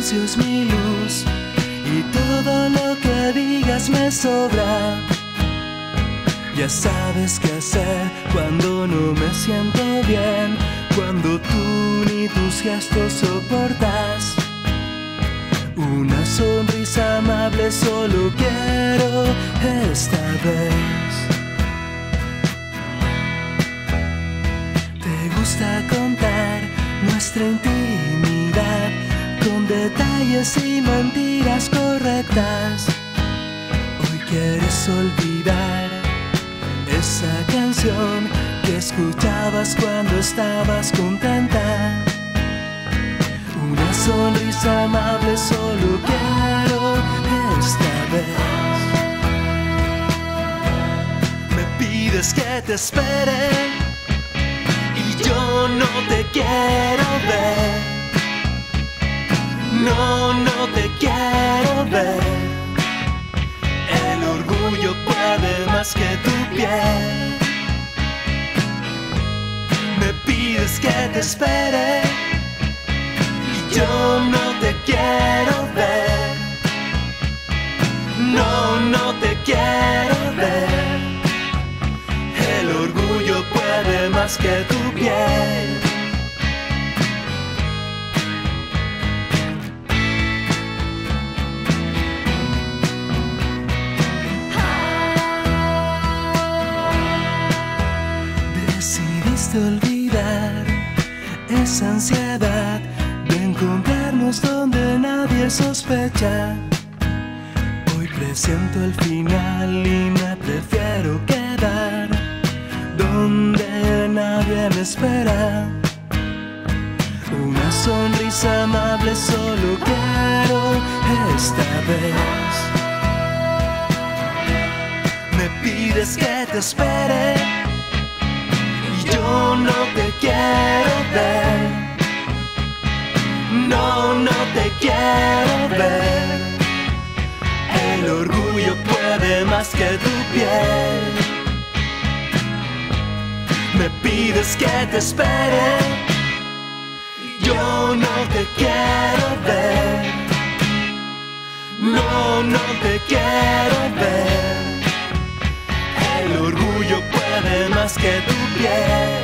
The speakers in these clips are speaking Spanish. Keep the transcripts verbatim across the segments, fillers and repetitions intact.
silencio es mi luz y todo lo que digas me sobra. Ya sabes qué hacer cuando no me siento bien, cuando tú ni tus gestos soportas. Una sonrisa amable solo quiero esta vez. Te gusta contar nuestra intimidad con detalles y mentiras correctas. Hoy quieres olvidar esa canción que escuchabas cuando estabas contenta. Una sonrisa amable solo quiero esta vez. Me pides que te espere y yo no te quiero ver. No, no te quiero ver. El orgullo puede más que tu piel. Me pides que te espere y yo no te quiero ver. No, no te quiero ver. El orgullo puede más que tu piel. Decidiste olvidar esa ansiedad de encontrarnos donde nadie sospecha. Hoy presiento el final y me prefiero quedar donde nadie me espera. Una sonrisa amable solo quiero esta vez. Me pides que te espere y yo no te quiero ver. No, no te quiero ver. El orgullo puede más que tu piel. Me pides que te espere, yo no te quiero ver. No, no te quiero ver. El orgullo puede más que tu piel.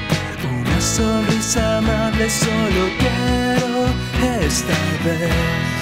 Una sonrisa amable solo quiero esta vez.